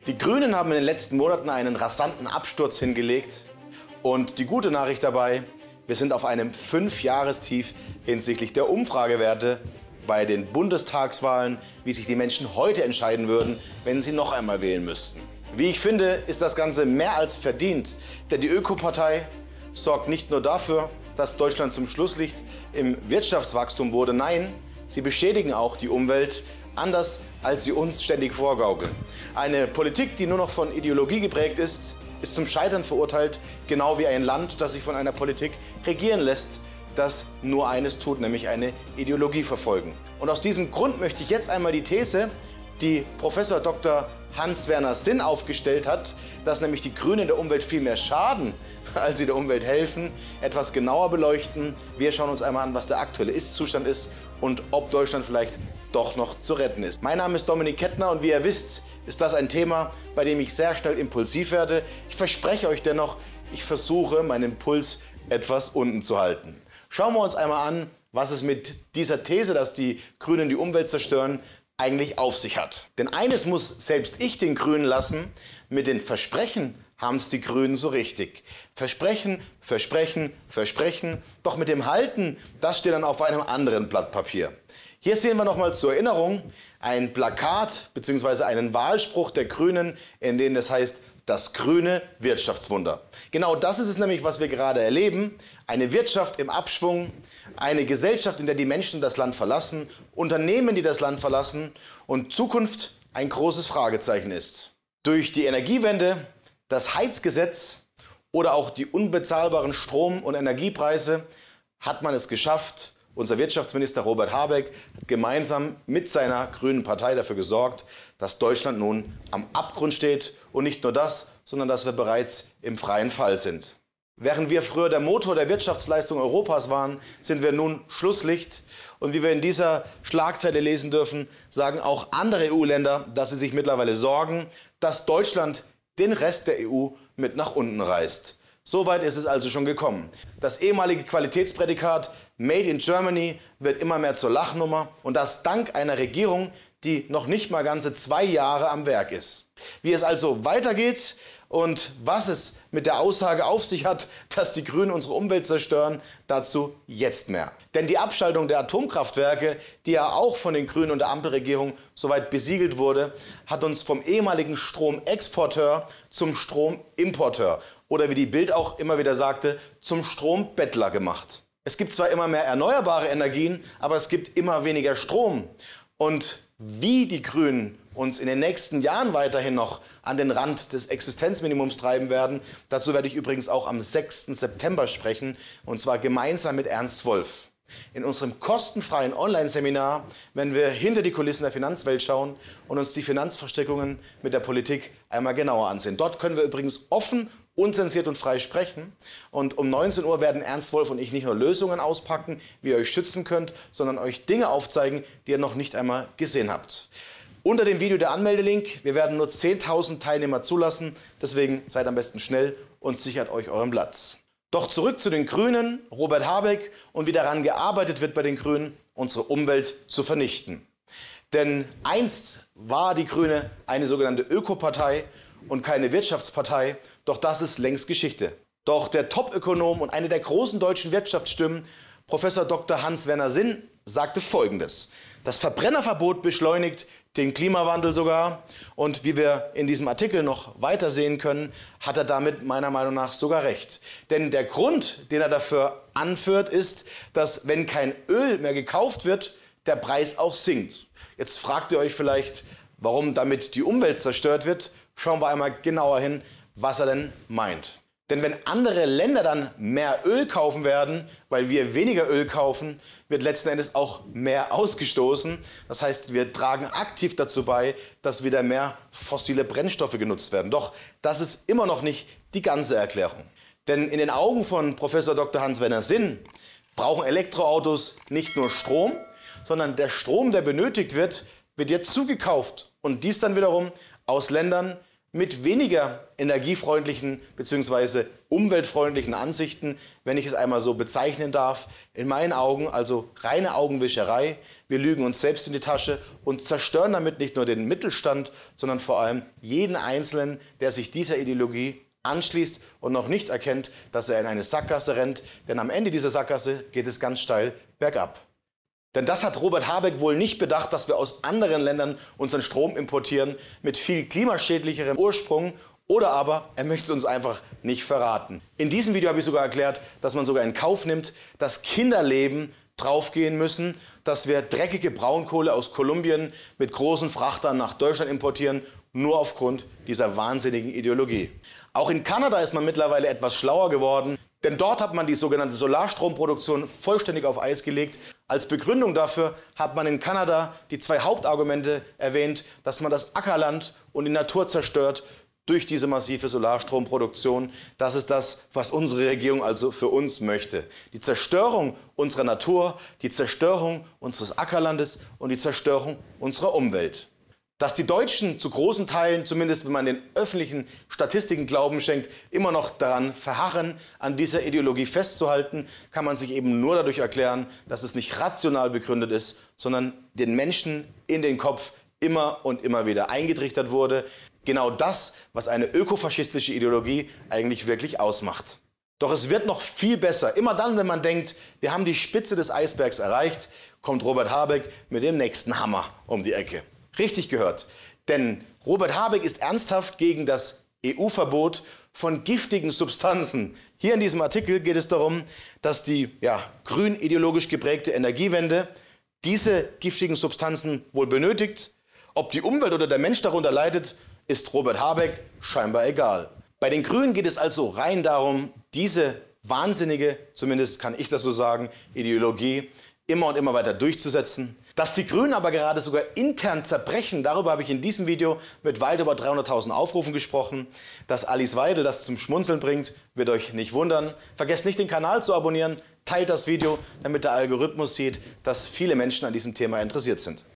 Die Grünen haben in den letzten Monaten einen rasanten Absturz hingelegt. Und die gute Nachricht dabei, wir sind auf einem 5-Jahrestief hinsichtlich der Umfragewerte bei den Bundestagswahlen, wie sich die Menschen heute entscheiden würden, wenn sie noch einmal wählen müssten. Wie ich finde, ist das Ganze mehr als verdient, denn die Ökopartei sorgt nicht nur dafür, dass Deutschland zum Schlusslicht im Wirtschaftswachstum wurde, nein, sie beschädigen auch die Umwelt, anders als sie uns ständig vorgaukeln. Eine Politik, die nur noch von Ideologie geprägt ist, ist zum Scheitern verurteilt, genau wie ein Land, das sich von einer Politik regieren lässt, das nur eines tut, nämlich eine Ideologie verfolgen. Und aus diesem Grund möchte ich jetzt einmal die These, die Professor Dr. Hans-Werner Sinn aufgestellt hat, dass nämlich die Grünen der Umwelt viel mehr schaden, als sie der Umwelt helfen, etwas genauer beleuchten. Wir schauen uns einmal an, was der aktuelle Ist-Zustand ist und ob Deutschland vielleicht doch noch zu retten ist. Mein Name ist Dominik Kettner und wie ihr wisst, ist das ein Thema, bei dem ich sehr schnell impulsiv werde. Ich verspreche euch dennoch, ich versuche, meinen Puls etwas unten zu halten. Schauen wir uns einmal an, was es mit dieser These, dass die Grünen die Umwelt zerstören, eigentlich auf sich hat. Denn eines muss selbst ich den Grünen lassen, mit den Versprechen haben es die Grünen so richtig. Versprechen, Versprechen, Versprechen, doch mit dem Halten, das steht dann auf einem anderen Blatt Papier. Hier sehen wir nochmal zur Erinnerung ein Plakat bzw. einen Wahlspruch der Grünen, in dem es heißt, das grüne Wirtschaftswunder. Genau das ist es nämlich, was wir gerade erleben. Eine Wirtschaft im Abschwung, eine Gesellschaft, in der die Menschen das Land verlassen, Unternehmen, die das Land verlassen und Zukunft ein großes Fragezeichen ist. Durch die Energiewende, das Heizgesetz oder auch die unbezahlbaren Strom- und Energiepreise hat man es geschafft. Unser Wirtschaftsminister Robert Habeck hat gemeinsam mit seiner Grünen Partei dafür gesorgt, dass Deutschland nun am Abgrund steht. Und nicht nur das, sondern dass wir bereits im freien Fall sind. Während wir früher der Motor der Wirtschaftsleistung Europas waren, sind wir nun Schlusslicht. Und wie wir in dieser Schlagzeile lesen dürfen, sagen auch andere EU-Länder, dass sie sich mittlerweile sorgen, dass Deutschland den Rest der EU mit nach unten reißt. Soweit ist es also schon gekommen. Das ehemalige Qualitätsprädikat Made in Germany wird immer mehr zur Lachnummer und das dank einer Regierung, die noch nicht mal ganze 2 Jahre am Werk ist. Wie es also weitergeht und was es mit der Aussage auf sich hat, dass die Grünen unsere Umwelt zerstören, dazu jetzt mehr. Denn die Abschaltung der Atomkraftwerke, die ja auch von den Grünen und der Ampelregierung soweit besiegelt wurde, hat uns vom ehemaligen Stromexporteur zum Stromimporteur oder wie die Bild auch immer wieder sagte, zum Strombettler gemacht. Es gibt zwar immer mehr erneuerbare Energien, aber es gibt immer weniger Strom. Und wie die Grünen uns in den nächsten Jahren weiterhin noch an den Rand des Existenzminimums treiben werden, dazu werde ich übrigens auch am 6. September sprechen, und zwar gemeinsam mit Ernst Wolf. In unserem kostenfreien Online-Seminar werden wir hinter die Kulissen der Finanzwelt schauen und uns die Finanzverstrickungen mit der Politik einmal genauer ansehen. Dort können wir übrigens offen, unzensiert und frei sprechen. Und um 19 Uhr werden Ernst Wolf und ich nicht nur Lösungen auspacken, wie ihr euch schützen könnt, sondern euch Dinge aufzeigen, die ihr noch nicht einmal gesehen habt. Unter dem Video der Anmeldelink. Wir werden nur 10.000 Teilnehmer zulassen, deswegen seid am besten schnell und sichert euch euren Platz. Doch zurück zu den Grünen, Robert Habeck und wie daran gearbeitet wird bei den Grünen, unsere Umwelt zu vernichten. Denn einst war die Grüne eine sogenannte Ökopartei und keine Wirtschaftspartei, doch das ist längst Geschichte. Doch der Top-Ökonom und eine der großen deutschen Wirtschaftsstimmen, Professor Dr. Hans-Werner Sinn, sagte Folgendes: Das Verbrennerverbot beschleunigt den Klimawandel sogar. Und wie wir in diesem Artikel noch weiter sehen können, hat er damit meiner Meinung nach sogar recht. Denn der Grund, den er dafür anführt, ist, dass wenn kein Öl mehr gekauft wird, der Preis auch sinkt. Jetzt fragt ihr euch vielleicht, warum damit die Umwelt zerstört wird. Schauen wir einmal genauer hin, was er denn meint. Denn wenn andere Länder dann mehr Öl kaufen werden, weil wir weniger Öl kaufen, wird letzten Endes auch mehr ausgestoßen. Das heißt, wir tragen aktiv dazu bei, dass wieder mehr fossile Brennstoffe genutzt werden. Doch das ist immer noch nicht die ganze Erklärung. Denn in den Augen von Professor Dr. Hans-Werner Sinn brauchen Elektroautos nicht nur Strom, sondern der Strom, der benötigt wird, wird jetzt zugekauft. Und dies dann wiederum aus Ländern mit weniger energiefreundlichen bzw. umweltfreundlichen Ansichten, wenn ich es einmal so bezeichnen darf. In meinen Augen also reine Augenwischerei. Wir lügen uns selbst in die Tasche und zerstören damit nicht nur den Mittelstand, sondern vor allem jeden Einzelnen, der sich dieser Ideologie anschließt und noch nicht erkennt, dass er in eine Sackgasse rennt. Denn am Ende dieser Sackgasse geht es ganz steil bergab. Denn das hat Robert Habeck wohl nicht bedacht, dass wir aus anderen Ländern unseren Strom importieren mit viel klimaschädlicherem Ursprung, oder aber er möchte es uns einfach nicht verraten. In diesem Video habe ich sogar erklärt, dass man sogar in Kauf nimmt, dass Kinderleben draufgehen müssen, dass wir dreckige Braunkohle aus Kolumbien mit großen Frachtern nach Deutschland importieren, nur aufgrund dieser wahnsinnigen Ideologie. Auch in Kanada ist man mittlerweile etwas schlauer geworden, denn dort hat man die sogenannte Solarstromproduktion vollständig auf Eis gelegt. Als Begründung dafür hat man in Kanada die zwei Hauptargumente erwähnt, dass man das Ackerland und die Natur zerstört durch diese massive Solarstromproduktion. Das ist das, was unsere Regierung also für uns möchte. Die Zerstörung unserer Natur, die Zerstörung unseres Ackerlandes und die Zerstörung unserer Umwelt. Dass die Deutschen zu großen Teilen, zumindest wenn man den öffentlichen Statistiken Glauben schenkt, immer noch daran verharren, an dieser Ideologie festzuhalten, kann man sich eben nur dadurch erklären, dass es nicht rational begründet ist, sondern den Menschen in den Kopf immer und immer wieder eingetrichtert wurde. Genau das, was eine ökofaschistische Ideologie eigentlich wirklich ausmacht. Doch es wird noch viel besser. Immer dann, wenn man denkt, wir haben die Spitze des Eisbergs erreicht, kommt Robert Habeck mit dem nächsten Hammer um die Ecke. Richtig gehört, denn Robert Habeck ist ernsthaft gegen das EU-Verbot von giftigen Substanzen. Hier in diesem Artikel geht es darum, dass die grün ideologisch geprägte Energiewende diese giftigen Substanzen wohl benötigt. Ob die Umwelt oder der Mensch darunter leidet, ist Robert Habeck scheinbar egal. Bei den Grünen geht es also rein darum, diese wahnsinnige, zumindest kann ich das so sagen, Ideologie immer und immer weiter durchzusetzen. Dass die Grünen aber gerade sogar intern zerbrechen, darüber habe ich in diesem Video mit weit über 300.000 Aufrufen gesprochen. Dass Alice Weidel das zum Schmunzeln bringt, wird euch nicht wundern. Vergesst nicht, den Kanal zu abonnieren, teilt das Video, damit der Algorithmus sieht, dass viele Menschen an diesem Thema interessiert sind.